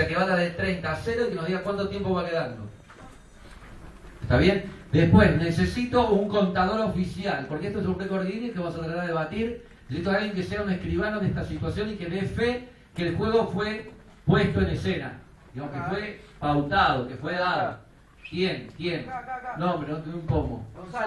sea que va a dar de 30 a 0 y que nos diga cuánto tiempo va quedando. ¿Está bien? Después, necesito un contador oficial, porque esto es un récord Guinness que vamos a tratar de batir. Necesito a alguien que sea un escribano de esta situación y que dé fe que el juego fue puesto en escena. Digamos que fue pautado, que fue dado. ¿Quién? No, hombre, no tengo un pomo.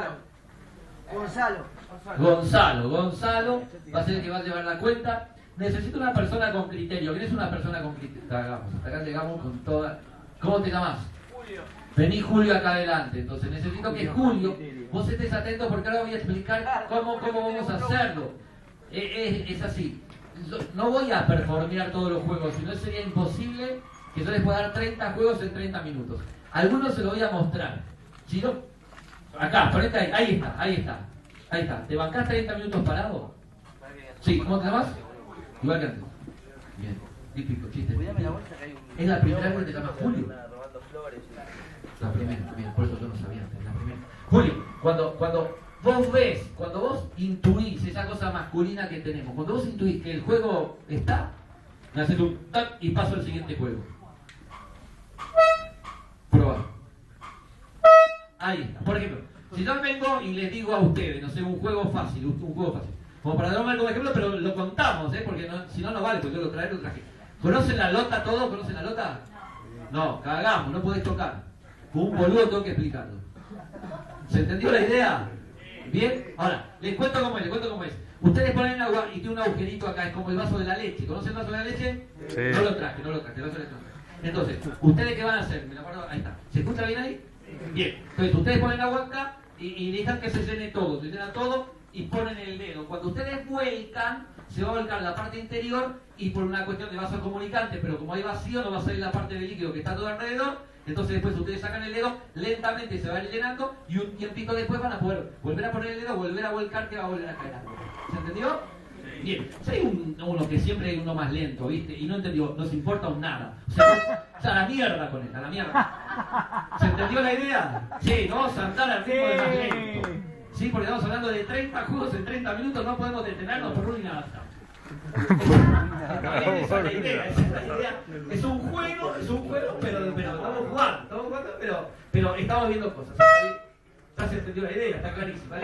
Gonzalo va a ser el que va a llevar la cuenta. Necesito una persona con criterio. ¿Quién es una persona con criterio? Hasta acá llegamos con toda... ¿Cómo te llamas? Julio. Vení Julio acá adelante. Entonces necesito que Julio, vos estés atento porque ahora voy a explicar cómo vamos a hacerlo. Es así. No voy a performear todos los juegos, si no sería imposible que yo les pueda dar 30 juegos en 30 minutos. Algunos se los voy a mostrar. Si no, acá, ponete ahí, ahí está. ¿Te bancás 30 minutos parado? Sí, ¿cómo te llamas? Igual que antes. Bien, típico, chiste. Es la primera vez que te llamas Julio. La primera, bien, por eso yo no sabía antes, la primera. Julio, cuando vos intuís esa cosa masculina que tenemos, cuando vos intuís que el juego está, me haces un tac y paso al siguiente juego. Probá. Ahí está. Por ejemplo, si yo vengo y les digo a ustedes, no sé, un juego fácil. Como para darme como ejemplo, pero lo contamos, porque si no, no vale, porque yo lo traje. ¿Conocen la lota todo? ¿Conocen la lota? No, cagamos, no podés tocar. Con un boludo tengo que explicarlo. ¿Se entendió la idea? Bien, ahora, les cuento cómo es. Ustedes ponen agua y tiene un agujerito acá, es como el vaso de la leche. ¿Conocen el vaso de la leche? Sí. No lo traje, el vaso de la leche. Entonces, ¿ustedes qué van a hacer? Me lo acuerdo, ahí está. ¿Se escucha bien ahí? Bien. Entonces, ustedes ponen agua acá y dejan que se llena todo y ponen el dedo. Cuando ustedes vuelcan, se va a volcar la parte interior y por una cuestión de vaso comunicante, pero como hay vacío, no va a salir la parte del líquido que está todo alrededor. Entonces después ustedes sacan el dedo, lentamente se va a ir llenando y un tiempito después van a poder volver a poner el dedo, volver a volcar, que va a volver a caer. ¿Se entendió? Bien. Si hay uno que siempre hay uno más lento, ¿viste? Y no entendió, nos importa un nada. O sea, la mierda con esta, la mierda. ¿Se entendió la idea? Sí, no vamos a andar al ritmo de más lento. Sí, porque estamos hablando de 30 juegos en 30 minutos, no podemos detenernos por uno y nada. Esa es la idea. Es un juego, pero estamos jugando, pero estamos viendo cosas. Ya se entendió la idea, está clarísima.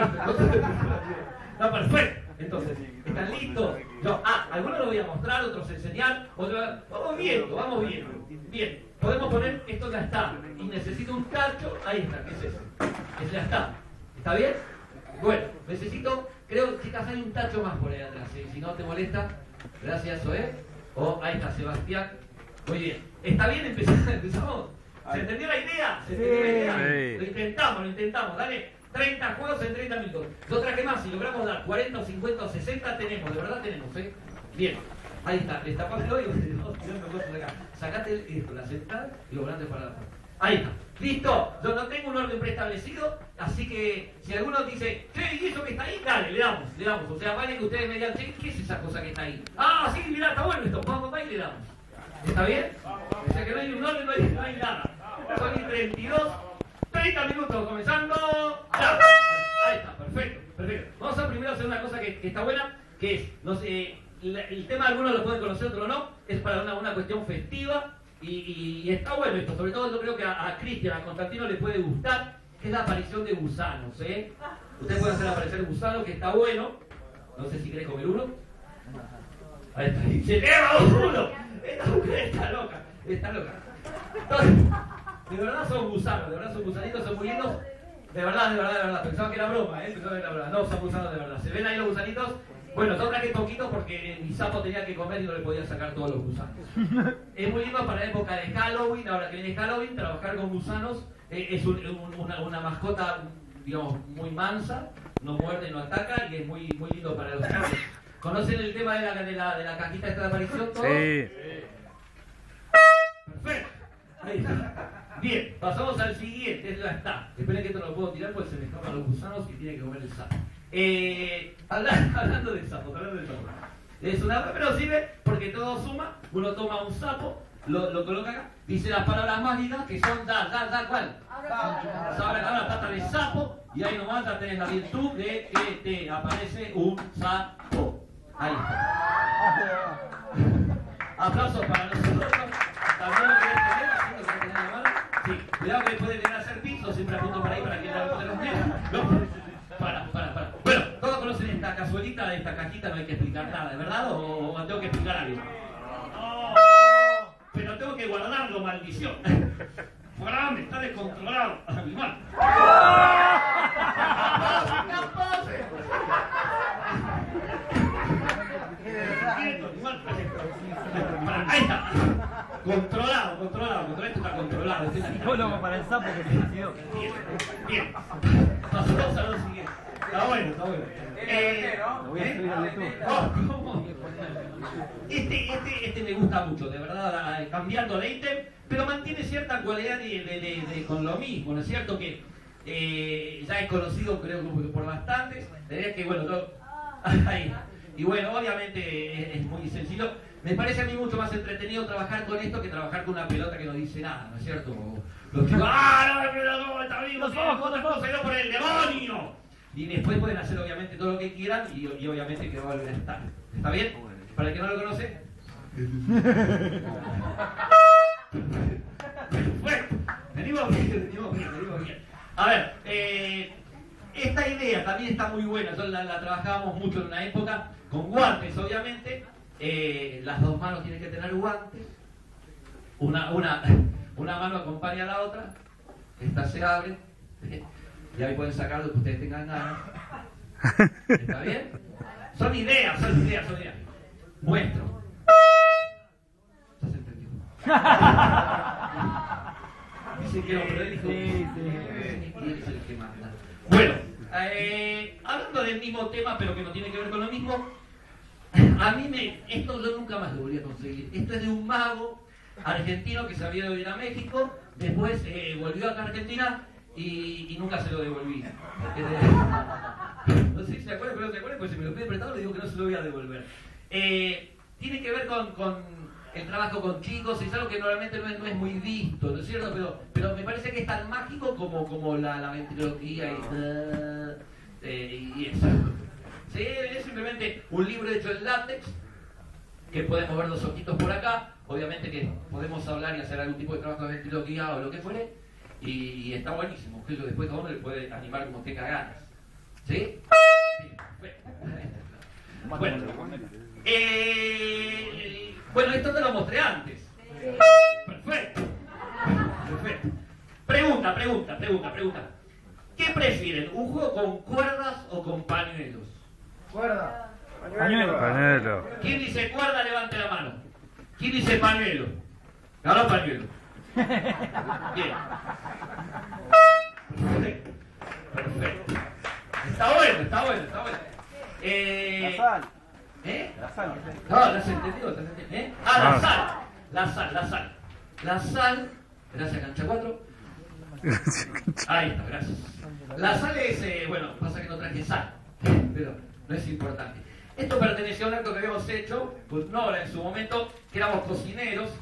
Está perfecto. Entonces, ¿están listos? Algunos lo voy a mostrar, otros enseñar, otros... Vamos viendo. Bien, podemos poner, esto ya está. Y necesito un tacho, ahí está, ¿qué es ese? Ese ya está. ¿Está bien? Bueno, creo, chicas, hay un tacho más por ahí atrás, si no te molesta. Gracias, Zoé. Ahí está, Sebastián. Muy bien. ¿Está bien? ¿Empezamos? ¿Se entendió la idea? Sí. Lo intentamos, dale. 30 juegos en 30 minutos. Yo traje más, si logramos dar 40 o 50 o 60, tenemos, de verdad tenemos, Bien. Ahí está, destapámelo y sacate la central y lo grande para la puerta. Ahí está. ¿Listo? Yo no tengo un orden preestablecido, así que si alguno dice, che, ¿y eso que está ahí? Dale, le damos. O sea, vale que ustedes me digan, che, ¿qué es esa cosa que está ahí? Ah, sí, mirá, está bueno esto. Vamos, y le damos. ¿Está bien? O sea que no hay un orden, no hay nada. Son 32, 30 minutos, comenzando. ¡Ya! Ahí está, perfecto. Vamos a primero hacer una cosa que está buena, que es, no sé, el tema algunos lo pueden conocer, otros no, es para una cuestión festiva. Y está bueno esto, sobre todo yo creo que a Cristian, a Constantino le puede gustar, que es la aparición de gusanos, Ustedes pueden hacer aparecer gusanos, que está bueno. No sé si querés comer uno. Ahí está, dice, uno. Esta mujer está loca. Entonces, de verdad son gusanos, son gusanitos, son muy lindos. De verdad. Pensaba que era broma, No, son gusanos de verdad. ¿Se ven ahí los gusanitos? Bueno, yo traje poquito porque mi sapo tenía que comer y no le podía sacar todos los gusanos. Es muy lindo para la época de Halloween, ahora que viene Halloween, trabajar con gusanos es una mascota, digamos, muy mansa, no muerde, no ataca y es muy lindo para los niños. ¿Conocen el tema de la cajita esta de aparición todos? Sí. Perfecto. Ahí está. Bien, pasamos al siguiente, ya está. Esperen que esto no lo puedo tirar porque se me escapan los gusanos y tiene que comer el sapo. Hablando del sapo. Es una, pero sirve porque todo suma. Uno toma un sapo, lo coloca acá, dice las palabras mágicas que son ¿cuál? Ahora pata de sapo y ahí nomás ya tenés la virtud de que te aparece un sapo. Ahí está. Aplausos para nosotros. También puede llegar a ser piso, siempre apunto para ahí para que no lo los dedos. No, para. Bueno, todos conocen esta cazuelita de esta cajita, no hay que explicar nada, ¿verdad? ¿O tengo que explicar algo? Pero tengo que guardarlo, maldición. Guardame, está descontrolado. Animal. Ahí está. Controlado. Esto está controlado. Psicólogo para el sapo que se decidió. Bien. Pasamos a lo siguiente. Está bueno. Lo voy a subir a YouTube. ¿Cómo? Este me gusta mucho, de verdad, cambiando de ítem, pero mantiene cierta cualidad con lo mismo, ¿no es cierto? Que ya es conocido, creo, por bastantes. La idea es que, bueno, ahí. Y bueno, obviamente es muy sencillo. Me parece a mí mucho más entretenido trabajar con esto que trabajar con una pelota que no dice nada, ¿no es cierto? Los chicos, no, está vivo, no se dio por el demonio. Y después pueden hacer obviamente todo lo que quieran y obviamente que va a volver a estar. ¿Está bien? Para el que no lo conoce. Bueno, venimos bien. A ver, esta idea también está muy buena. Nosotros la trabajábamos mucho en una época con guantes, obviamente. Las dos manos tienen que tener guantes. Una mano acompaña a la otra. Esta se abre. Y ahí pueden sacar lo que ustedes tengan ganas. ¿Está bien? Son ideas. Muestro. ¿Ya se entendió? Dice que no, pero él dijo que es el que manda. Bueno, hablando del mismo tema, pero que no tiene que ver con lo mismo, a mí esto yo nunca más lo volví a conseguir. Esto es de un mago argentino que se había ido a ir a México, después volvió acá a Argentina y nunca se lo devolví. No sé si se acuerdan, pero no se acuerdan, pues si me lo pide prestado le digo que no se lo voy a devolver. Tiene que ver con el trabajo con chicos, es algo que normalmente no es muy visto, ¿no es cierto? Pero me parece que es tan mágico como la ventriloquía y eso. Sí, es simplemente un libro hecho en látex, que podemos ver los ojitos por acá, obviamente que podemos hablar y hacer algún tipo de trabajo de ventriloquía o lo que fuere, y está buenísimo, que eso después cada uno le puede animar como tenga ganas. ¿Sí? Bueno, esto te lo mostré antes. Perfecto. Pregunta. ¿Qué prefieren? ¿Un juego con cuerdas o con pañuelos? Cuerda. Pañuelo. ¿Quién dice cuerda? Levante la mano. ¿Quién dice pañuelo? Ganó pañuelo. Bien. Perfecto. Está bueno. La sal. ¿Eh? La sal. No, ¿la has entendido? ¿Eh? La sal. La sal, gracias Cancha 4. Ahí está, gracias. La sal es, bueno, pasa que no traje sal, pero no es importante. Esto perteneció a un acto que habíamos hecho con Nora en su momento, que éramos cocineros.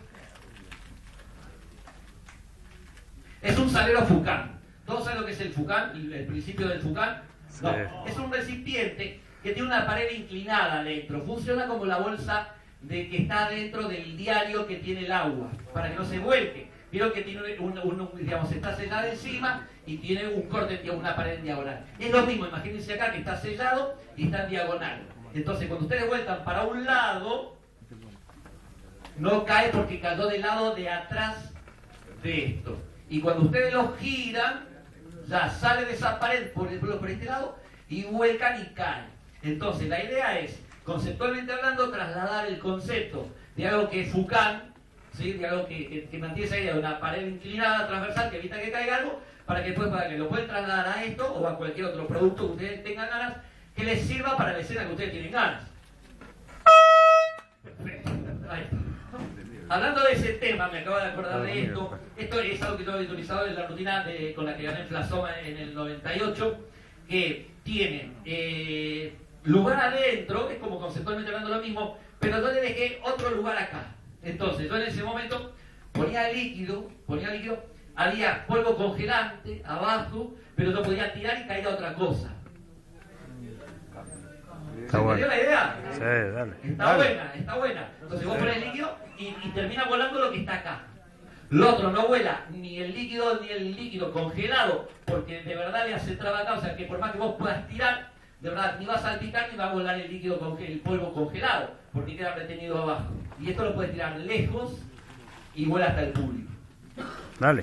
Es un salero Fucán. ¿Todos saben lo que es el Fucán? El principio del Fucán. No, es un recipiente que tiene una pared inclinada adentro. Funciona como la bolsa que está dentro del diario que tiene el agua, para que no se vuelque. Vieron que tiene digamos, está sellada encima y tiene un corte, una pared en diagonal. Es lo mismo, imagínense acá que está sellado y está en diagonal. Entonces, cuando ustedes vueltan para un lado, no cae porque cayó del lado de atrás de esto. Y cuando ustedes lo giran, ya sale de esa pared por este lado y vuelcan y caen. Entonces, la idea es, conceptualmente hablando, trasladar el concepto de algo que es Fucán, ¿sí? De algo que mantiene esa idea de una pared inclinada, transversal, que evita que caiga algo, para que después para que lo puedan trasladar a esto o a cualquier otro producto que ustedes tengan ganas, que les sirva para la escena que ustedes tienen ganas. Perfecto. Ahí está. Hablando de ese tema, me acabo de acordar de esto. Esto es algo que yo he utilizado en la rutina con la que gané Flasoma en el 98, que tiene lugar adentro, es como conceptualmente hablando lo mismo, pero yo le dejé otro lugar acá. Entonces, yo en ese momento ponía líquido, había polvo congelante abajo, pero yo podía tirar y caía otra cosa. ¿Se entendió la idea? Sí, dale. Está buena. Entonces vos pones líquido y termina volando lo que está acá. Lo otro no vuela ni el líquido congelado, porque de verdad le hace trabajar, o sea que por más que vos puedas tirar, de verdad ni va a salpicar ni va a volar el líquido el polvo congelado, porque queda retenido abajo. Y esto lo puedes tirar lejos y vuela hasta el público. Dale.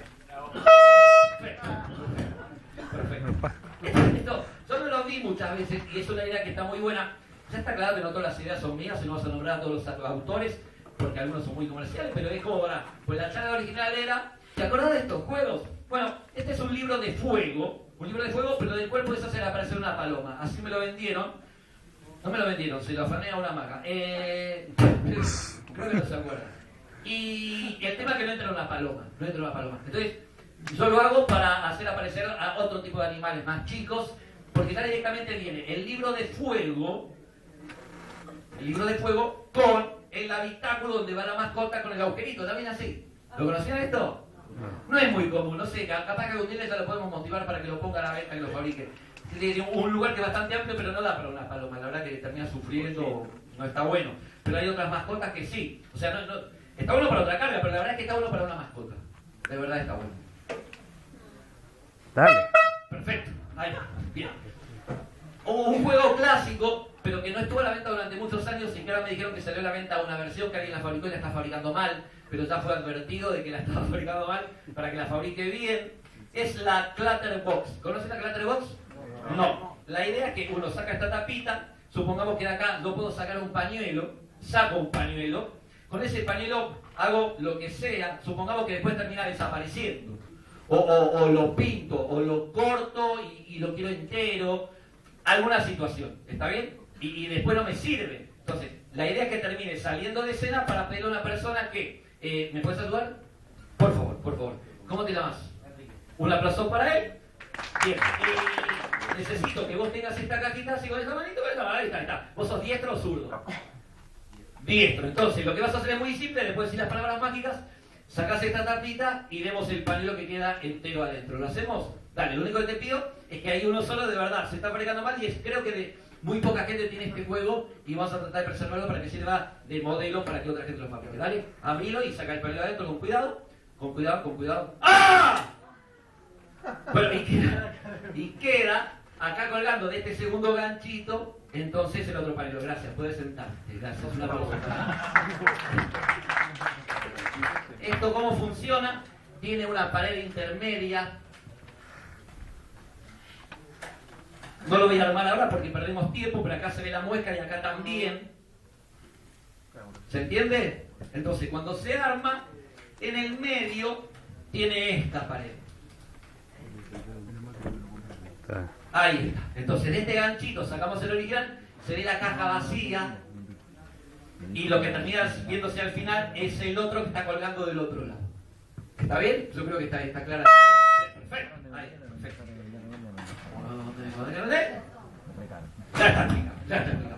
Perfecto. Esto, yo no lo vi muchas veces y es una idea que está muy buena. Ya está claro que no todas las ideas son mías, y no vas a nombrar a todos los autores, porque algunos son muy comerciales, pero es como para... Pues la charla original era... ¿Te acordás de estos juegos? Bueno, este es un libro de fuego, pero del cual puedes hacer aparecer una paloma. Así me lo vendieron. No me lo vendieron, se lo afané a una maga. Creo que no se acuerdan. Y el tema es que no entra una paloma. Entonces, yo lo hago para hacer aparecer a otro tipo de animales más chicos, porque ya directamente viene el libro de fuego con el habitáculo donde va la mascota con el agujerito. ¿También así? ¿Lo conocían esto? No es muy común, no sé, capaz que algún día ya lo podemos motivar para que lo ponga a la venta y lo fabrique. Tiene un lugar que es bastante amplio, pero no da para una paloma, la verdad que termina sufriendo, no está bueno. Pero hay otras mascotas que sí. O sea, no, está bueno para otra carga, pero la verdad es que está bueno para una mascota. De verdad está bueno. Dale. Perfecto, ahí va, bien. Un juego clásico, pero que no estuvo a la venta durante muchos años y que ahora me dijeron que salió a la venta una versión que alguien la fabricó y la está fabricando mal, pero ya fue advertido de que la estaba fabricando mal para que la fabrique bien. Es la Clatterbox. ¿Conocen la Clatterbox? No. La idea es que uno saca esta tapita, supongamos que de acá yo puedo sacar un pañuelo, saco un pañuelo, con ese pañuelo hago lo que sea, supongamos que después termina desapareciendo. O lo pinto, o lo corto y lo quiero entero, alguna situación, ¿está bien? Y después no me sirve. Entonces, la idea es que termine saliendo de escena para pedirle a una persona que... ¿me puedes ayudar? Por favor. ¿Cómo te llamas? Un aplauso para él. Bien. Necesito que vos tengas esta cajita así con esa manito. Ahí está. ¿Vos sos diestro o zurdo? Diestro. Entonces, lo que vas a hacer es muy simple. Después de decir las palabras mágicas, sacás esta tapita y vemos el pañuelo que queda entero adentro. ¿Lo hacemos? Dale, lo único que te pido es que hay uno solo de verdad. Se está fabricando mal y creo que de muy poca gente tiene este juego y vamos a tratar de preservarlo para que sirva de modelo para que otra gente lo fabrique. Dale, abrilo y saca el pañuelo adentro con cuidado. Con cuidado. ¡Ah! Bueno, y queda acá colgando de este segundo ganchito, entonces el otro pañuelo. Gracias, puedes sentarte. Gracias, una pausa. ¿Esto cómo funciona? Tiene una pared intermedia. No lo voy a armar ahora porque perdemos tiempo, pero acá se ve la muesca y acá también. ¿Se entiende? Entonces, cuando se arma, en el medio tiene esta pared. Ahí está. Entonces, de este ganchito sacamos el original, se ve la caja vacía y lo que termina viéndose al final es el otro que está colgando del otro lado. ¿Está bien? Yo creo que está clara. Perfecto. Ahí, perfecto. Ya está explicado.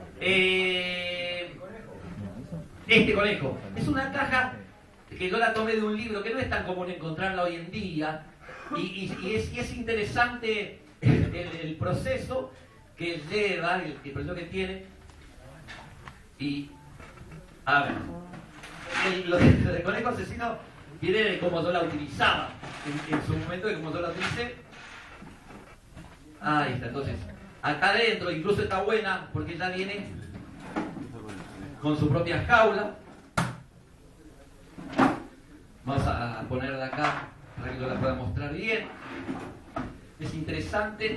Este conejo es una caja que yo la tomé de un libro que no es tan común encontrarla hoy en día y es interesante el proceso que lleva, el proceso que tiene. Y a ver, lo del conejo asesino viene de cómo yo la utilizaba en su momento, de cómo yo la utilicé. Ahí está. Entonces, acá adentro incluso está buena porque ya viene con su propia jaula. Vamos a ponerla acá para que yo la pueda mostrar bien. Es interesante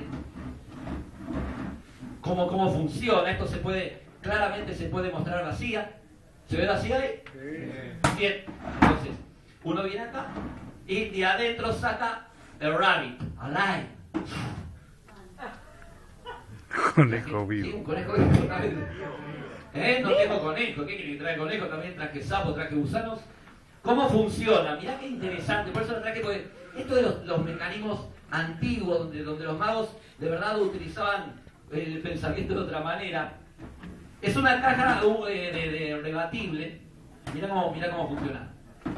cómo funciona. Esto claramente se puede mostrar vacía. ¿Se ve vacía ahí? Sí. Bien. Entonces, uno viene acá y de adentro saca el rabbit, alive. Conejo vivo. Sí, un conejo vivo. No tengo conejo. ¿Qué quiere que trae conejo? También traje sapo, traje gusanos. ¿Cómo funciona? Mirá qué interesante. Por eso lo traje, porque esto de los mecanismos antiguos, donde los magos de verdad utilizaban el pensamiento de otra manera. Es una caja de rebatible. Mirá cómo funciona.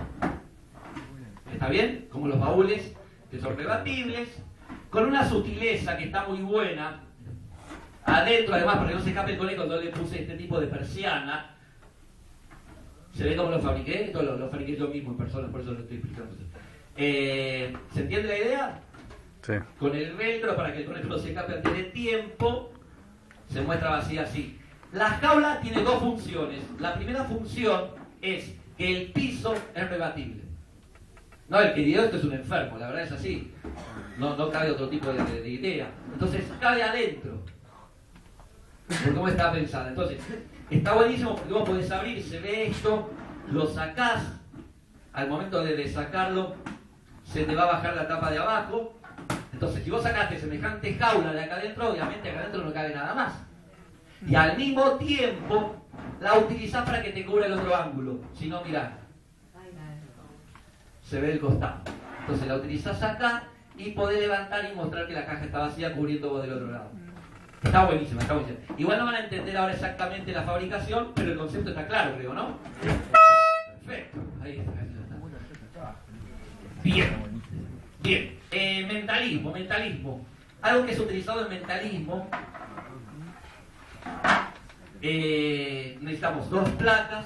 ¿Está bien? Como los baúles, que son rebatibles, con una sutileza que está muy buena. Adentro, además, para que no se escape el conejo, yo le puse este tipo de persiana. ¿Se ve cómo lo fabriqué? Esto lo fabriqué yo mismo en persona, por eso lo estoy explicando. ¿Se entiende la idea? Sí. Con el velcro, para que el conejo no se escape antes de tiempo, se muestra vacía así. La jaula tiene dos funciones. La primera función es que el piso es rebatible. No, el que dio esto es un enfermo, la verdad es así. No cabe otro tipo de idea. Entonces, cabe adentro. Por cómo está pensada. Entonces, está buenísimo porque vos podés abrir, se ve esto, lo sacás. Al momento de sacarlo, se te va a bajar la tapa de abajo. Entonces, si vos sacaste semejante jaula de acá adentro, obviamente acá adentro no cabe nada más. Y al mismo tiempo, la utilizás para que te cubra el otro ángulo. Si no, mirá. Se ve el costado. Entonces la utilizás acá y podés levantar y mostrar que la caja está vacía cubriendo vos del otro lado. Está buenísima, está buenísima. Igual no van a entender ahora exactamente la fabricación, pero el concepto está claro, creo, ¿no? Perfecto. Ahí está. Bien. Bien. Mentalismo. Algo que es utilizado en mentalismo. Necesitamos dos placas,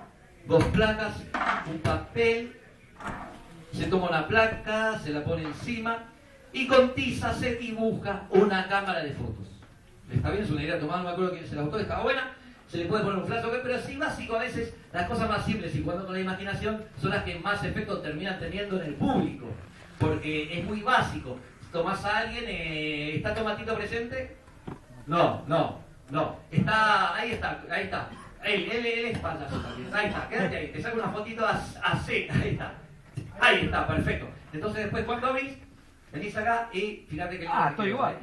un papel. Se toma una placa, se la pone encima y con tiza se dibuja una cámara de fotos. Está bien, es una idea tomada, no me acuerdo quién se la gustó, estaba buena. Se le puede poner un flash, pero sí básico a veces las cosas más simples y jugando con la imaginación son las que más efecto terminan teniendo en el público. Porque es muy básico. Tomás a alguien, ¿está Tomatito presente? No. Ahí está. Él es payaso también. Ahí está, quédate ahí, te saco una fotito así, ahí está, perfecto. Entonces después cuando abrís, venís acá y fíjate que... estoy igual.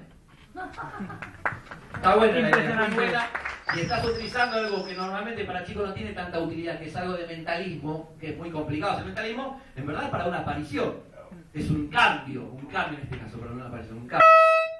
Está buena la idea, muy buena. Y estás utilizando algo que normalmente para chicos no tiene tanta utilidad, que es algo de mentalismo, que es muy complicado. El mentalismo, en verdad, es para una aparición. Es un cambio en este caso, para una aparición, un cambio.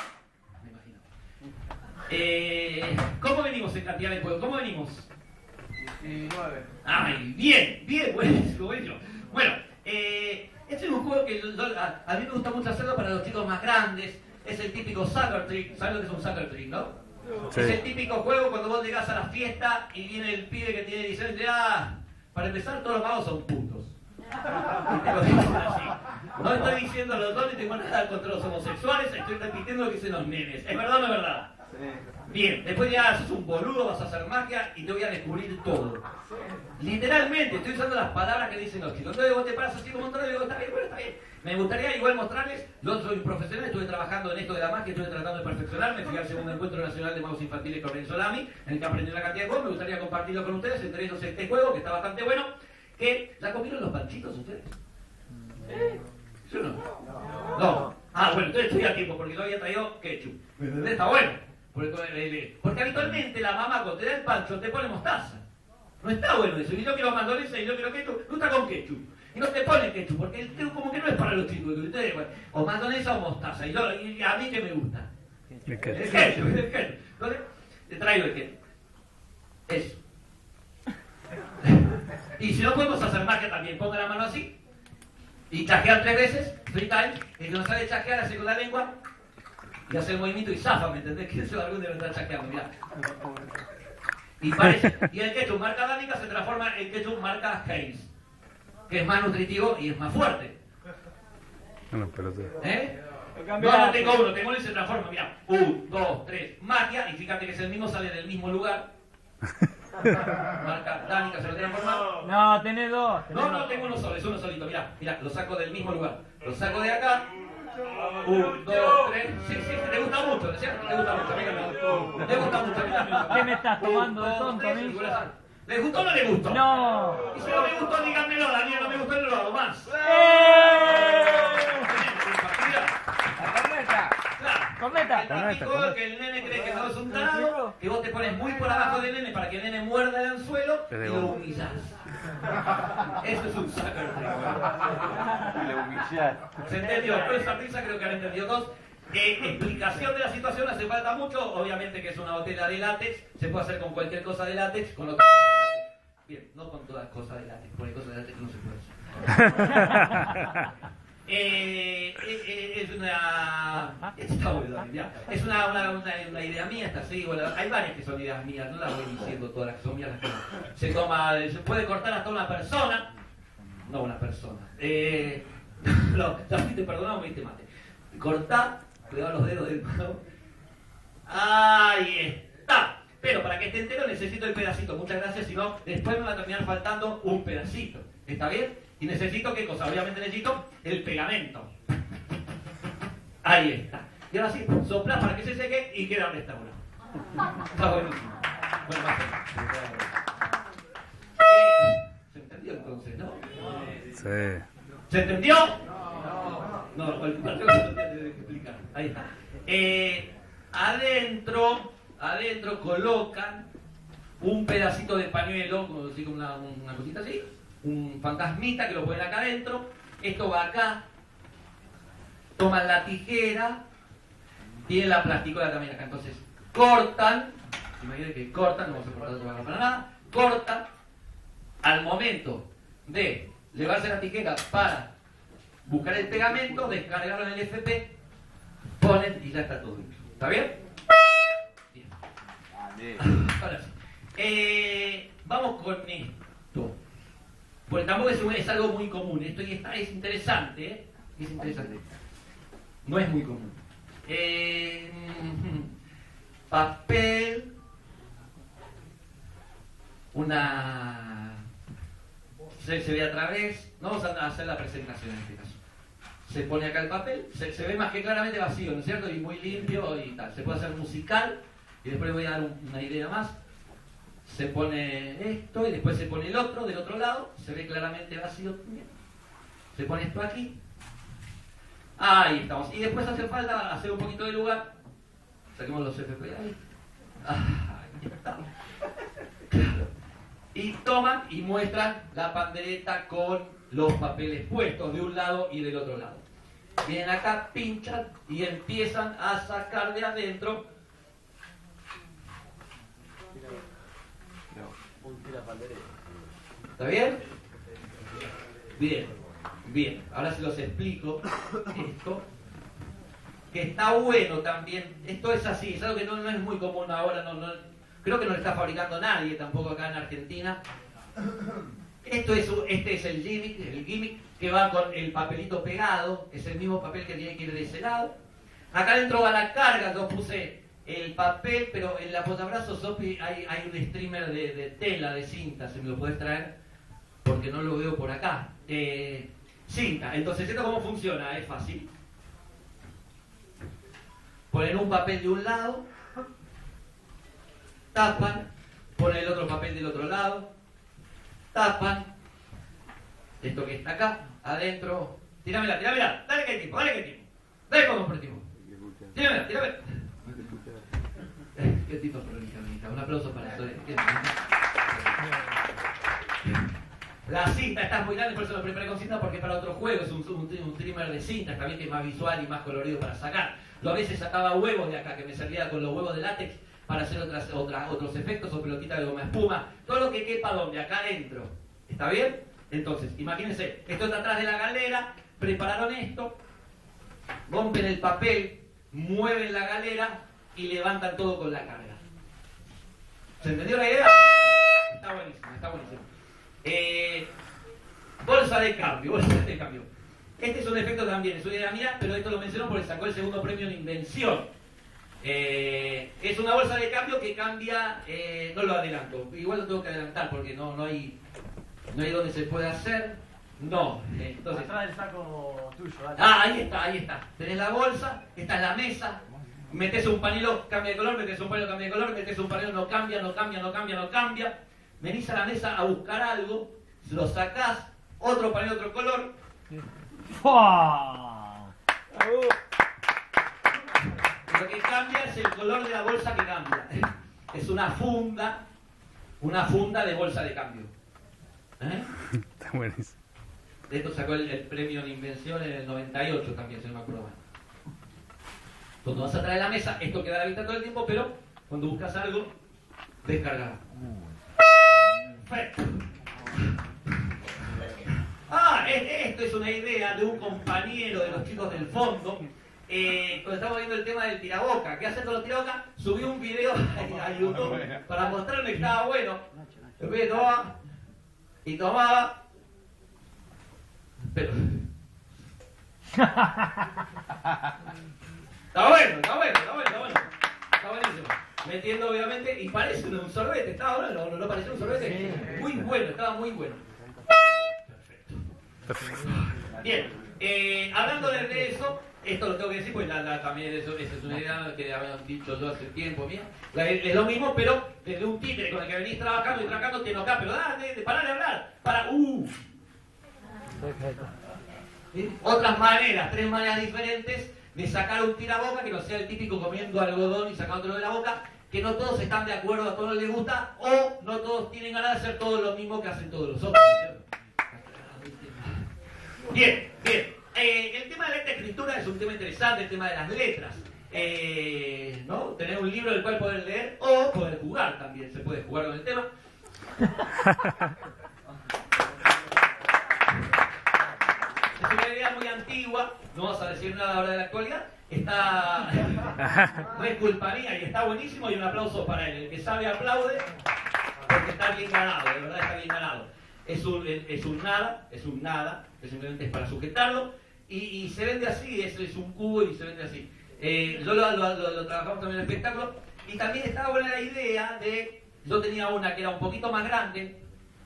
Me imagino. ¿Cómo venimos en cantidad de juegos? ¿Cómo venimos? 19. Ay, bien, buenísimo. Bueno, este es un juego que a mí me gusta mucho hacerlo para los chicos más grandes. Es el típico sucker trick. ¿Sabes lo que es un sucker trick, no? Sí. Es el típico juego cuando vos llegás a la fiesta y viene el pibe que tiene 16 y dice, para empezar todos los magos son putos. No estoy diciendo los dos ni tengo nada contra los homosexuales, estoy repitiendo lo que dicen los nenes. ¿Es verdad o no es verdad? Bien, después ya sos un boludo, vas a hacer magia y te voy a descubrir todo. Literalmente, estoy usando las palabras que dicen los chicos. Entonces vos te paras así como un trono y digo, está bien. Me gustaría igual mostrarles, yo soy un profesional, estuve trabajando en esto de la magia, estuve tratando de perfeccionarme, fui al segundo encuentro nacional de magos infantiles con Renzo Lamy, en el que aprendí una cantidad de juegos, me gustaría compartirlo con ustedes, entre ellos este juego, que está bastante bueno, que, ¿ya comieron los panchitos ustedes? ¿Sí o no? No. Bueno, entonces estoy a tiempo, porque yo había traído ketchup. Está bueno. Porque habitualmente la mamá cuando te da el pancho te pone mostaza. No está bueno eso. Y yo quiero mayonesa y yo quiero ketchup. No está con ketchup. Y no te ponen ketchup porque el ketchup como que no es para los chicos. O mayonesa o mostaza. Y a mí que me gusta. El ketchup. Entonces te traigo el ketchup. Eso. Y si no podemos hacer magia también. Ponga la mano así. Y chasquear 3 veces. 3 times. El que no sabe chasquear hace con la lengua. Y hace el movimiento y zafa, ¿me entendés? Que eso algún debe estar chasqueando, mirá. Y parece. Y el ketchup marca Danica se transforma en ketchup marca Heinz, que es más nutritivo y es más fuerte. Bueno, pero sí. No tengo uno, tengo uno y se transforma, mirá. 1, 2, 3, magia, y fíjate que es el mismo, sale del mismo lugar. Marca Danica se lo transforma. No, tenés dos. No, tengo uno solo, es uno solito, mirá, lo saco del mismo lugar. Lo saco de acá. 1, 2, 3. Sí, te gusta mucho, ¿no es cierto? Te gusta mucho, mira. Te gusta mucho, mira. ¿Qué me estás tomando de tonto a mí? ¿Le gustó o no le gustó? No. Y si no me gustó, díganmelo, Daniel, no me gustó, no lo hago más. Corneta. El típico que el nene cree que no es un tarado, que vos te pones muy por abajo del nene para que el nene muerda el anzuelo y lo humillás. Eso es un sucker trick. Le humillás. ¿Se entendió? Con esa prisa creo que han entendido todos. Explicación de la situación hace falta mucho. Obviamente que es una botella de látex. Se puede hacer con cualquier cosa de látex. Con otra cosa de látex. Bien, no con todas cosas de látex. Porque cosas de látex no se puede hacer. Es una... Está bueno, ya. Es una idea mía, esta sí. Bueno, hay varias que son ideas mías, no las voy diciendo todas las que son mías. Las que se puede cortar hasta una persona. No una persona. No, te perdonamos, viste mate. Cortá, cuidado los dedos del mano. Ahí está. Pero para que esté entero necesito el pedacito. Muchas gracias, si no, después me va a terminar faltando un pedacito. ¿Está bien? Y necesito, ¿qué cosa? Obviamente necesito el pegamento. Ahí está. Y ahora sí, soplá para que se seque y queda restaurado. Está buenísimo. Bueno, más ¿se entendió entonces, no? Sí. ¿Se entendió? No, el partido se lo tiene que explicar. Ahí está. Adentro colocan un pedacito de pañuelo, como decir, una cosita así, un fantasmita que lo ponen acá adentro. Esto va acá. Toman la tijera, tienen la plasticola también acá. Entonces cortan, imagínense que cortan, no vamos a cortar otra para nada, cortan. Al momento de llevarse la tijera para buscar el pegamento, descargarlo en el FP, ponen y ya está todo hecho. ¿Está bien? Bien. Ahora sí. Vamos con esto. Porque tampoco es algo muy común. Esto es interesante, ¿eh? Es interesante. No es muy común. Papel. Se ve a través. No vamos a hacer la presentación en este caso. Se pone acá el papel. Se ve más que claramente vacío, ¿no es cierto? Y muy limpio y tal. Se puede hacer musical. Y después les voy a dar una idea más. Se pone esto y después se pone el otro del otro lado. Se ve claramente vacío también. Se pone esto aquí. Ahí estamos. Y después hace falta hacer un poquito de lugar. Saquemos los FP ahí. Ahí está. Claro. Y toman y muestran la pandereta con los papeles puestos de un lado y del otro lado. Vienen acá, pinchan y empiezan a sacar de adentro. ¿Está bien? Bien, bien. Ahora se los explico esto. Que está bueno también. Esto es así, es algo que no es muy común ahora. Creo que no lo está fabricando nadie tampoco acá en Argentina. Este es el gimmick que va con el papelito pegado. Es el mismo papel que tiene que ir de ese lado. Acá adentro va la carga. Yo puse el papel, pero en el apoyabrazo, Sopi, hay un streamer de tela, de cinta. Si me lo puedes traer, porque no lo veo por acá. Cinta. Entonces, ¿esto cómo funciona? Es fácil. Ponen un papel de un lado, tapan, ponen el otro papel del otro lado, tapan, esto que está acá, adentro, tíramela, dale que tiempo, dale como por el tiempo, tíramela. Qué tipo prolijamita, un aplauso para eso. La cinta está muy grande, por eso lo preparé con cinta, porque para otro juego es un trimmer de cinta, también que es más visual y más colorido para sacar. Yo a veces sacaba huevos de acá, que me servía con los huevos de látex para hacer otros efectos, o pelotita de goma espuma, todo lo que quepa donde, acá adentro. ¿Está bien? Entonces, imagínense, esto está atrás de la galera, prepararon esto, rompen el papel, mueven la galera y levantan todo con la carga. ¿Se entendió la idea? Está buenísimo, está buenísimo. Bolsa de cambio. Este es un efecto también, es una idea mía, pero esto lo menciono porque sacó el segundo premio en invención. Es una bolsa de cambio que cambia, no lo adelanto, igual lo tengo que adelantar porque no hay donde se puede hacer. No, entonces. Atrás del saco tuyo, dale. Ahí está. Tenés la bolsa, esta es la mesa. Metés un pañuelo, cambia de color, metés un pañuelo, cambia de color, metés un pañuelo, no cambia. Venís a la mesa a buscar algo, lo sacás, otro pañuelo, otro color. Lo que cambia es el color de la bolsa que cambia. Es una funda de bolsa de cambio. Está buenísimo. De esto sacó el premio de invención en el 98 también, si no me acuerdo mal. Cuando vas a traer la mesa, esto queda a la vista todo el tiempo, pero cuando buscas algo, descargar. Perfecto. Esto es una idea idea de un compañero de los chicos del fondo, cuando estamos viendo el tema del tiraboca. ¿Qué hacer con los tiraboca? Subí un video a YouTube para mostrarle que estaba bueno. El pibe tomaba y tomaba, pero... Está bueno. Está buenísimo. Metiendo obviamente, y parece un sorbete, estaba bueno, no parecía un sorbete. Muy bueno, estaba muy bueno. Perfecto. Bien, hablando de eso, esto lo tengo que decir, pues también esa es una idea que habían dicho yo hace tiempo, mía. Es lo mismo, pero desde un títere con el que venís trabajando y trabajando, te enojas, pero dale, pará de hablar, ¿sí? Otras maneras, 3 maneras diferentes de sacar un tiraboca que no sea el típico comiendo algodón y sacándolo de la boca, que no todos están de acuerdo, a todos les gusta, o no todos tienen ganas de hacer todo lo mismo que hacen todos los otros, ¿cierto? Bien. El tema de la escritura es un tema interesante, el tema de las letras. ¿No? Tener un libro del cual poder leer o poder jugar también, se puede jugar con el tema. Es una idea muy antigua, no vamos a decir nada ahora de la actualidad. No es culpa mía y está buenísimo y un aplauso para él. El que sabe aplaude porque está bien ganado, de verdad está bien ganado. Es un nada, que simplemente es para sujetarlo y se vende así, es un cubo y se vende así. Yo lo trabajamos también en el espectáculo y también estaba buena la idea de, yo tenía una que era un poquito más grande.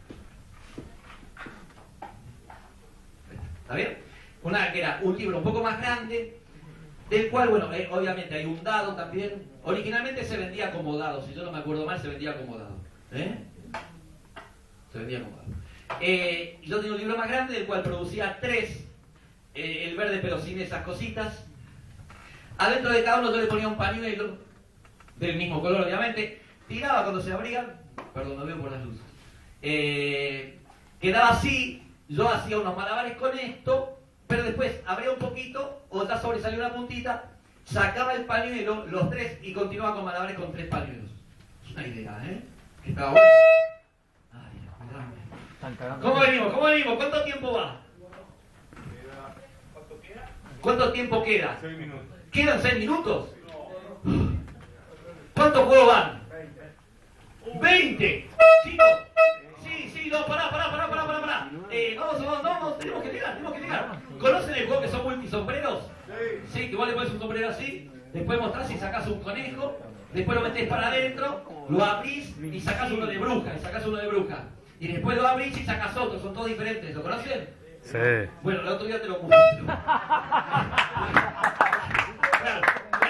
¿Está bien? Una que era un libro un poco más grande, del cual, bueno, obviamente hay un dado también. Originalmente se vendía como dado, si yo no me acuerdo mal, se vendía como dado. Se vendía como dado. Yo tenía un libro más grande, del cual producía 3, el verde pero sin esas cositas. Adentro de cada uno yo le ponía un pañuelo, del mismo color obviamente, tiraba cuando se abrían, perdón, no veo por las luces. Quedaba así. Yo hacía unos malabares con esto, pero después abría un poquito, otra sobresalía una puntita, sacaba el pañuelo, los 3, y continuaba con malabares con 3 pañuelos. Es una idea, que estaba buena. Ay, ¿cómo venimos? ¿Cuánto tiempo va? ¿Cuánto tiempo queda? 6 minutos. ¿Quedan 6 minutos? ¿Cuántos juegos van? 20. Chicos. Sí, no, pará. Vamos, tenemos que llegar. ¿Conocen el juego que son multisombreros? Sí, que vos le pones un sombrero así, después mostrás y sacás un conejo, después lo metés para adentro, lo abrís y sacás uno de bruja, y después lo abrís y sacás otro, son todos diferentes, ¿lo conocen? Sí. Bueno, el otro día te lo puse. Claro.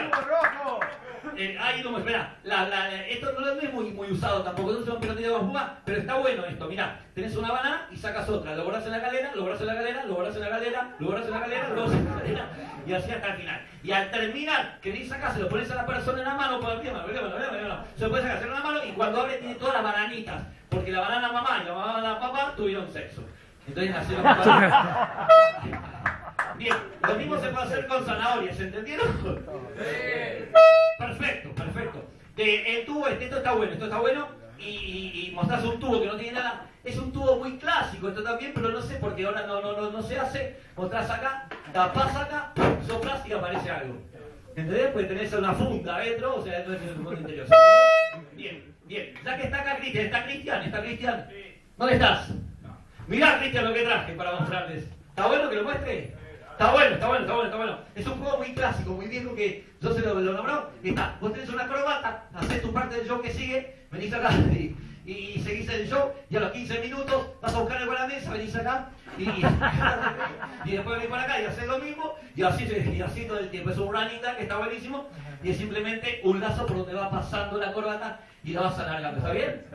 Ahí no, espera, esto no es muy usado tampoco, no se lo han pedido a jugar, pero está bueno esto, mirá, tenés una banana y sacas otra, lo guardás en la galera, lo guardás en la galera, lo guardás en la galera, lo guardás en la galera, lo guardás en la galera, y así hasta el final. Y al terminar, querés sacar, se lo pones a la persona en la mano, por el se lo puedes sacar en la mano y cuando abre tiene todas las bananitas, porque la banana mamá y la banana papá tuvieron sexo. Entonces nació la papá. Bien, lo mismo se puede hacer con zanahorias, ¿entendieron? Perfecto. El tubo esto está bueno, y mostrás un tubo que no tiene nada. Es un tubo muy clásico, esto también, pero no sé por qué ahora no se hace. Mostrás acá, tapás acá, soplás y aparece algo. ¿Entendés? Pues tenés una funda adentro, o sea, no es el mundo interior. Bien. Ya que está acá Cristian, ¿está Cristian? ¿Dónde estás? Mirá, Cristian, lo que traje para mostrarles. ¿Está bueno que lo muestre? Está bueno. Es un juego muy clásico, muy viejo, que yo se lo nombró. Está, vos tenés una acrobata, haces tu parte del show que sigue, venís acá y seguís el show, y a los 15 minutos vas a buscar algo a la mesa, venís acá y después venís para acá y haces lo mismo, y así todo el tiempo. Es un running tag que está buenísimo, y es simplemente un lazo por donde va pasando la corbata y la vas alargando. ¿Está bien?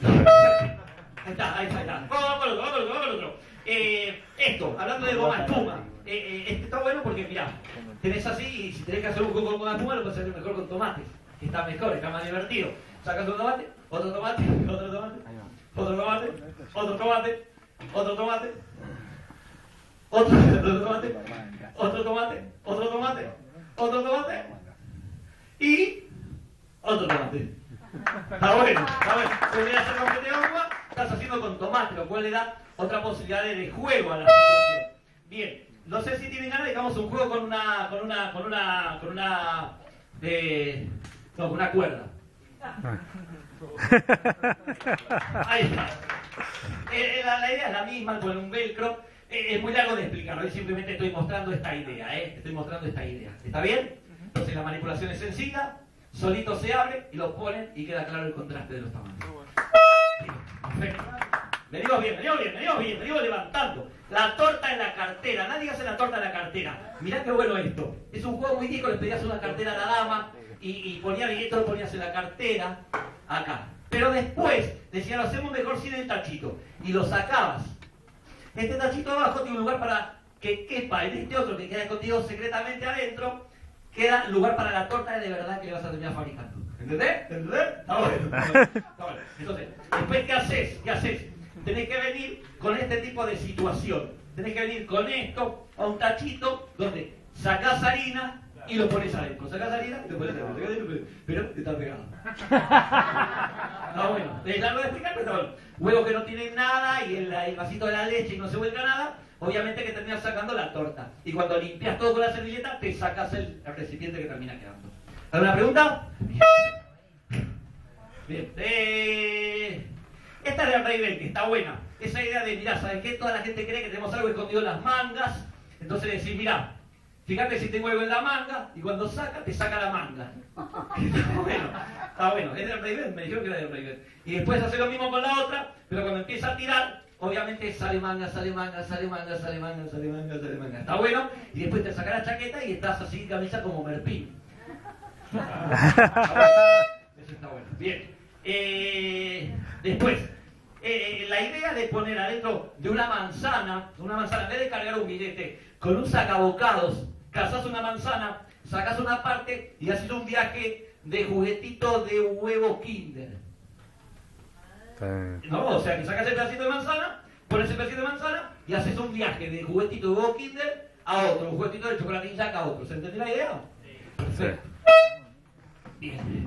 Ahí está. Vamos con el otro. Esto, hablando de goma espuma, está bueno porque mirá, tenés así, y si tenés que hacer un juego con goma espuma lo puedes hacer mejor con tomates, que está mejor, está más divertido. Sacas un tomate, otro tomate, y otro tomate. Está bueno. Podrías hacer con de agua, estás haciendo con tomate, lo cual le da otra posibilidad de juego a la situación. Bien, no sé si tienen ganas de que hagamos un juego con una cuerda. Ahí está. La idea es la misma, con un velcro. Es muy largo de explicarlo, yo simplemente estoy mostrando esta idea, Estoy mostrando esta idea. ¿Está bien? Entonces la manipulación es sencilla, solito se abre y lo ponen y queda claro el contraste de los tamaños. Perfecto. Venimos bien, levantando. La torta en la cartera, nadie hace la torta en la cartera. Mirá qué bueno esto. Es un juego muy viejo, le pedías una cartera a la dama y esto lo ponías en la cartera, acá. Pero después decían, lo hacemos mejor sin el tachito. Y lo sacabas. Este tachito abajo tiene un lugar para que quepa en este otro que queda escondido secretamente adentro, queda lugar para la torta de verdad que le vas a terminar fabricando. ¿Entendés? Está bueno. Está bueno. Entonces, después, ¿qué haces? Tenés que venir con este tipo de situación. Tenés que venir con esto a un tachito donde sacás harina y lo pones adentro. Sacás harina y lo pones adentro. Pero te está pegado. Está bueno. Es largo de explicar, pero está bueno. Huevo que no tienen nada y el vasito de la leche y no se vuelca nada. Obviamente que terminas sacando la torta. Y cuando limpias todo con la servilleta, te sacas el recipiente que termina quedando. ¿Alguna pregunta? Bien. Esta es de Raven, que está buena. Esa idea de, mirá, ¿sabes qué? Toda la gente cree que tenemos algo escondido en las mangas. Entonces decís, mirá, fíjate si tengo algo en la manga, y cuando saca, te saca la manga. Está bueno. Es de Raven, me dijeron que era de Raven. Y después hace lo mismo con la otra, pero cuando empieza a tirar, obviamente sale manga. Está bueno. Y después te saca la chaqueta y estás así, camisa como Merpín. Eso está bueno. Bien. Después, la idea de poner adentro de una manzana, en vez de cargar un billete con un sacabocados, cazás una manzana, sacás una parte y haces un viaje de juguetito de huevo Kinder. ¿No? O sea, que sacas el pedacito de manzana, pones el pedacito de manzana y haces un viaje de juguetito de huevo Kinder a otro, un juguetito de chocolate Jack a otro. ¿Se entendió la idea? Perfecto. Bien.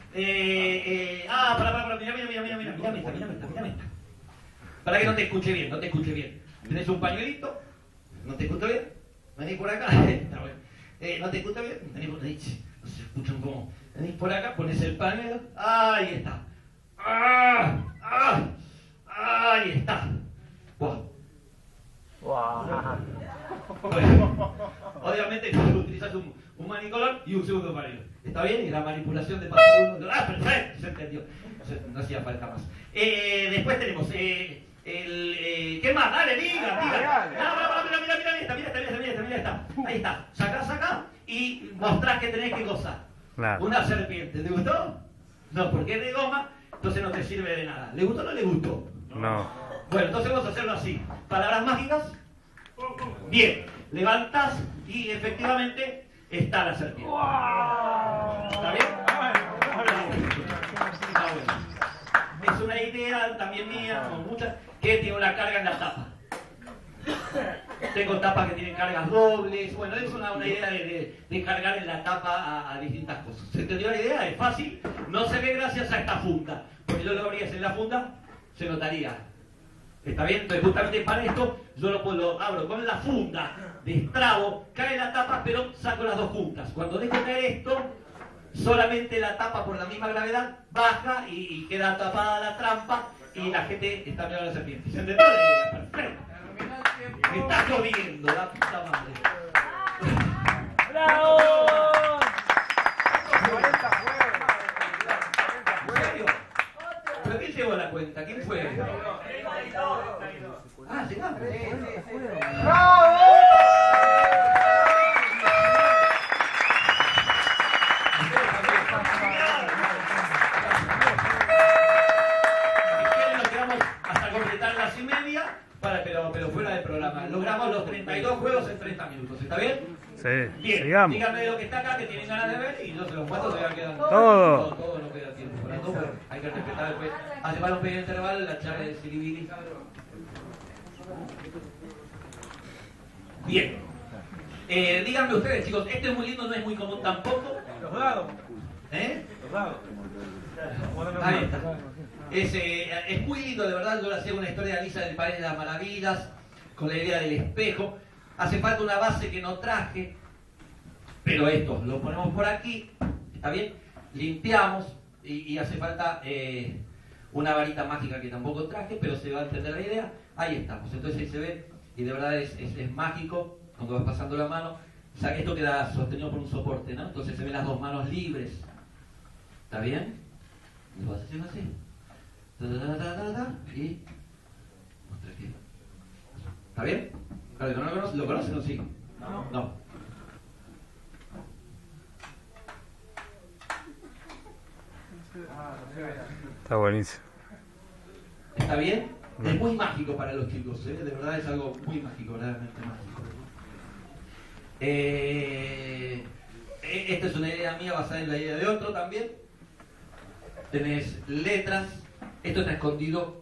Mira esta. Para que no te escuche bien, Tenés un pañuelito, ¿no te escucho bien? Venís por acá, está bueno. ¿No te escucha bien? Venís por ahí, no se escucha un poco. Venís por acá, pones el pañuelo, ahí está. Ahí está. Wow. Bueno, obviamente utilizas un manicolor y un segundo pañuelo. ¿Está bien? Y la manipulación de pasar uno... perfecto, se entendió. No hacía falta más. Después tenemos ¿qué más? Dale, diga. Mira esta. Ahí está. Sacá y mostrás que tenés que gozar. Claro. Una serpiente. ¿Le gustó? No, porque es de goma, entonces no te sirve de nada. ¿Le gustó o no le gustó? No. Bueno, entonces vamos a hacerlo así. Palabras mágicas. Bien. Levantás y efectivamente está la serpiente. ¿Está bien? Está bueno. Es una idea también mía, con muchas, que tiene una carga en la tapa. Tengo tapas que tienen cargas dobles. Bueno, es una idea de cargar en la tapa a distintas cosas. ¿Se entendió la idea? Es fácil. No se ve gracias a esta funda. Porque yo lo abrías en la funda, se notaría. ¿Está bien? Entonces justamente para esto yo lo abro con la funda, destrabo, cae la tapa, pero saco las dos juntas. Cuando dejo caer esto, solamente la tapa por la misma gravedad baja y queda tapada la trampa y la gente está mirando a la serpiente. ¿Se entendió la idea? Perfecto. Me está jodiendo la puta madre. ¡Bravo! 40 juegos. ¿En serio? ¿Pero quién llevó la cuenta? ¿Quién fue? Ah, llegamos. ¡Bravo! Hasta completar las 1:30, pero fuera del programa. Logramos los 32 juegos en 30 minutos. ¿Está bien? Sí. Bien. Sigamos. Díganme lo que está acá, que tienen ganas de ver, y yo se los cuento, se van quedando. Todo. Todo no queda tiempo para todo, pero hay que respetar después. Hace para un pequeño intervalo la charla de Silibili. Bien. Díganme ustedes, chicos, esto es muy lindo, no es muy común tampoco. Los dados. Los dados. Ahí está. Es muy lindo, de verdad. Yo le hacía una historia de Alicia del País de las Maravillas con la idea del espejo. Hace falta una base que no traje, pero esto lo ponemos por aquí, ¿está bien? Limpiamos y hace falta una varita mágica que tampoco traje, pero se va a entender la idea. Ahí estamos, entonces ahí se ve y de verdad es mágico cuando vas pasando la mano. O sea, esto queda sostenido por un soporte, ¿no? Entonces se ven las dos manos libres. ¿Está bien? Lo vas haciendo así. Y... ¿Está bien? Claro, ¿no lo conocen o sí? No. Está buenísimo. ¿Está bien? Es muy mágico para los chicos, ¿eh? De verdad es algo muy mágico, verdaderamente mágico. Esta es una idea mía basada en la idea de otro también. Tenés letras. Esto está escondido.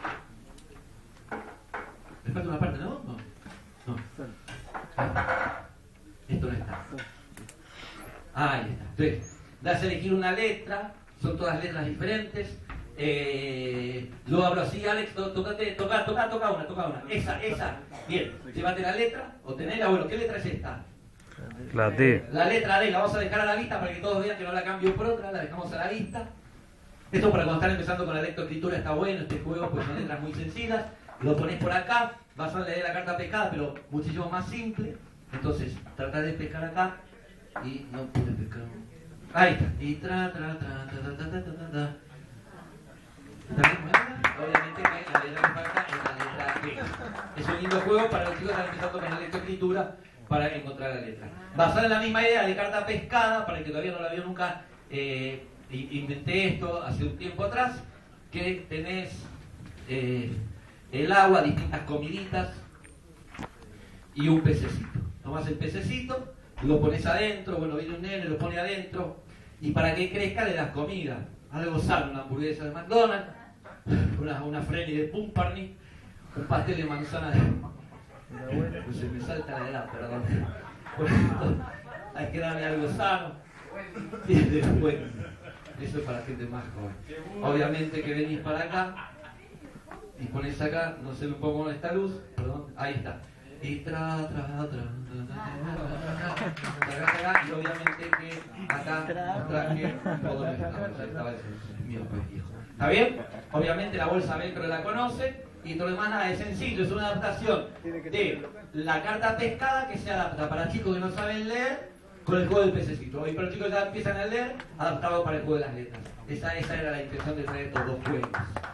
¿Me falta una parte, no? No. Esto no está. Ahí está. Entonces, das a elegir una letra. Son todas letras diferentes. Lo hablo así, Alex, toca una. Esa. Bien, llévate la letra, o tenela, bueno, ¿qué letra es esta? La D. La letra D, la vamos a dejar a la vista para que todos vean que no la cambio por otra, la dejamos a la vista. Esto para cuando están empezando con la lectoescritura está bueno, este juego, pues son letras muy sencillas. Lo pones por acá, vas a leer la carta pescada, pero muchísimo más simple. Entonces, trata de pescar acá y no puedes pescar. Ahí está. Y obviamente que la letra que falta es la letra B. Es un lindo juego para los chicos que están empezando con la lectoescritura para encontrar la letra. Basada en la misma idea de carta pescada, para el que todavía no la vio nunca, inventé esto hace un tiempo atrás, que tenés el agua, distintas comiditas y un pececito. Tomás el pececito, lo pones adentro, bueno, viene un nene, lo pone adentro, y para que crezca le das comida. Algo sano, una hamburguesa de McDonald's, una Frenny de Pumpernickel, un pastel de manzana de... Pues se me salta la edad, perdón. Bueno, hay que darle algo sano. Y después, eso es para gente más joven. Obviamente que venís para acá y pones acá, no sé un poco con esta luz, perdón, ahí está. Y y obviamente que acá traje todo el ¿está bien? Obviamente la bolsa velcro la conoce y todo lo demás nada, es sencillo, es una adaptación de la carta pescada que se adapta para chicos que no saben leer con el juego del pececito. Y para los chicos que ya empiezan a leer, adaptado para el juego de las letras. Esa era la intención de traer estos dos juegos.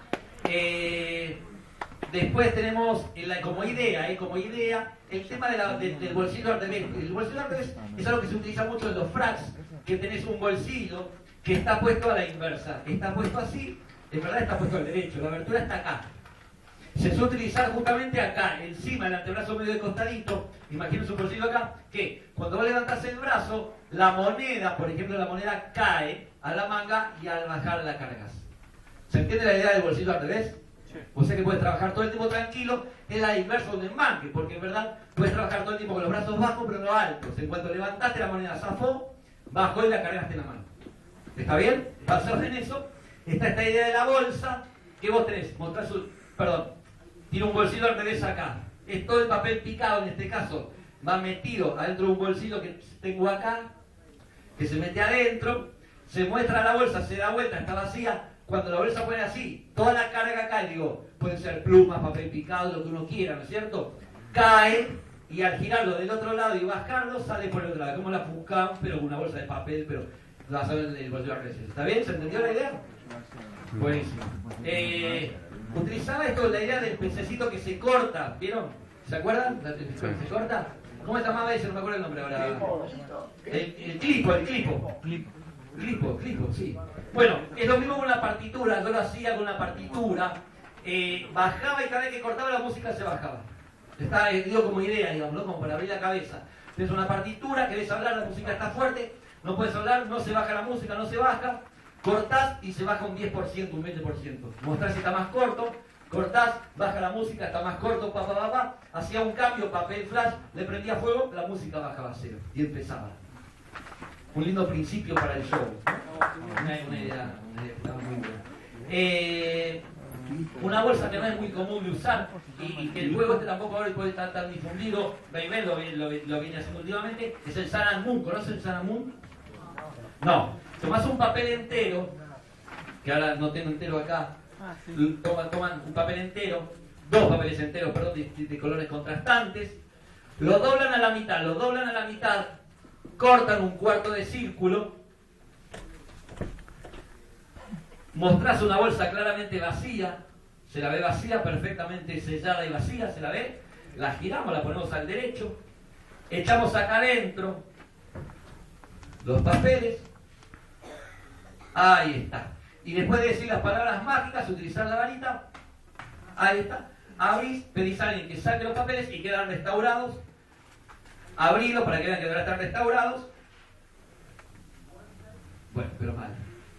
Después tenemos como idea el tema del bolsillo al revés. El bolsillo al revés es algo que se utiliza mucho en los fracs, que tenés un bolsillo que está puesto a la inversa. Está puesto así, en verdad está puesto al derecho, la abertura está acá. Se suele utilizar justamente acá, encima del antebrazo medio de costadito. Imagínense un bolsillo acá, que cuando vos levantás el brazo, la moneda, por ejemplo, la moneda cae a la manga y al bajar la cargas. ¿Se entiende la idea del bolsillo al revés? Sí. O sea que puedes trabajar todo el tiempo tranquilo, es la inversa del mangue, porque en verdad puedes trabajar todo el tiempo con los brazos bajos pero no altos. En cuanto levantaste la moneda zafó, bajó y la cargaste en la mano. ¿Está bien? Basado en eso, está esta idea de la bolsa que vos tenés. Tiene un bolsillo al revés acá. Es todo el papel picado en este caso. Va metido adentro de un bolsillo que tengo acá, que se mete adentro, se muestra la bolsa, se da vuelta, está vacía. Cuando la bolsa pone así, toda la carga cae, digo, pueden ser plumas, papel picado, lo que uno quiera, ¿no es cierto? Cae y al girarlo del otro lado y bajarlo, sale por el otro lado, como la Funcam, pero con una bolsa de papel, pero la saben en el bolsillo al revés. ¿Está bien? ¿Se entendió la idea? Buenísimo. Utilizaba esto, la idea del pececito que se corta, ¿vieron? ¿Se acuerdan? ¿Se corta? ¿Cómo se llamaba ese? No me acuerdo el nombre ahora. El clipo, sí. Bueno, es lo mismo con la partitura, yo lo hacía con una partitura, bajaba y cada vez que cortaba la música se bajaba. Está, digo como idea, digamos, ¿no? Como para abrir la cabeza. Tienes una partitura, querés hablar, la música está fuerte, no puedes hablar, no se baja la música, no se baja, cortás y se baja un 10%, un 20%. Mostrás si está más corto, cortás, baja la música, está más corto, hacía un cambio, papel flash, le prendía fuego, la música bajaba a cero y empezaba. Un lindo principio para el show, ¿no? Una idea que estaba muy buena. Una bolsa que no es muy común de usar y que el juego este tampoco ahora puede estar tan difundido. Baybel lo viene haciendo últimamente. Es el Sun and Moon. ¿Conocen el Sun and Moon? No. Tomás un papel entero, que ahora no tengo entero acá. Toman un papel entero, dos papeles enteros, perdón, de colores contrastantes. Lo doblan a la mitad, cortan un cuarto de círculo. Mostrás una bolsa claramente vacía, se la ve vacía, perfectamente sellada y vacía, se la ve, la giramos, la ponemos al derecho, echamos acá adentro los papeles, ahí está. Y después de decir las palabras mágicas, utilizar la varita, ahí está, abrís, pedís a alguien que saque los papeles y quedan restaurados, abrilos para que vean que van a estar restaurados. Bueno, pero mal.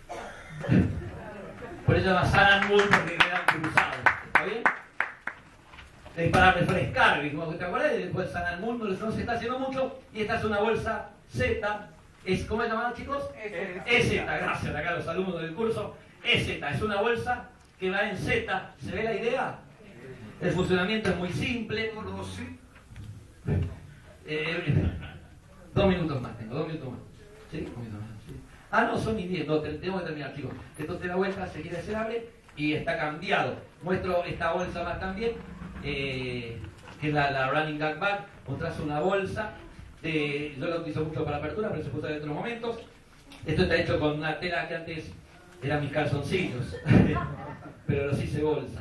Por eso se llama Sun and Moon, porque quedan cruzados. ¿Está bien? Es para refrescar, como te acuerdas, después Sun and Moon no se está haciendo mucho. Y esta es una bolsa Z. ¿Cómo se llaman, chicos? EZ, gracias acá los alumnos del curso. EZ, es una bolsa que va en Z. ¿Se ve la idea? El funcionamiento es muy simple. 2 minutos más tengo, 2 minutos más. ¿Sí? 2 minutos más. ¿Sí? Ah, no, son mis 10, no, tengo que terminar, chicos. Esto te da vuelta, se quiere, se abre y está cambiado. Muestro esta bolsa más también, que es la Running Gag Bag. Mostrás una bolsa, yo lo utilizo mucho para apertura, pero se puede usar en otros momentos. Esto está hecho con una tela que antes eran mis calzoncillos, pero los hice bolsa.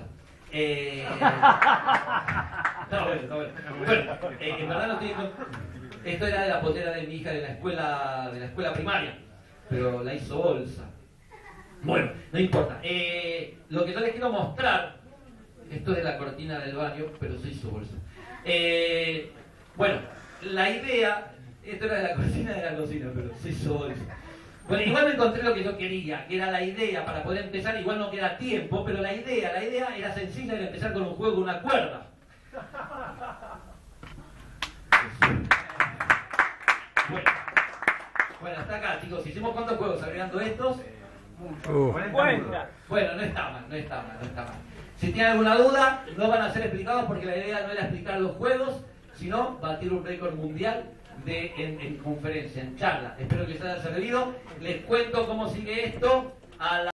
Está bueno, está bueno. Bueno, en verdad no tiene... Esto era de la potera de mi hija de la escuela primaria, pero la hizo bolsa. Bueno, no importa. Lo que yo les quiero mostrar, esto es de la cortina del baño, pero se hizo bolsa. Bueno, la idea, esto era de la cortina de la cocina, pero se hizo bolsa. Bueno, igual me encontré lo que yo quería, que era la idea para poder empezar. Igual no queda tiempo, pero la idea era sencilla, era empezar con un juego con una cuerda. Bueno, hasta acá, chicos. Hicimos cuántos juegos agregando estos. Bueno, no está mal. Si tienen alguna duda, no van a ser explicados porque la idea no era explicar los juegos, sino batir un récord mundial en conferencia, en charla. Espero que les haya servido. Les cuento cómo sigue esto a la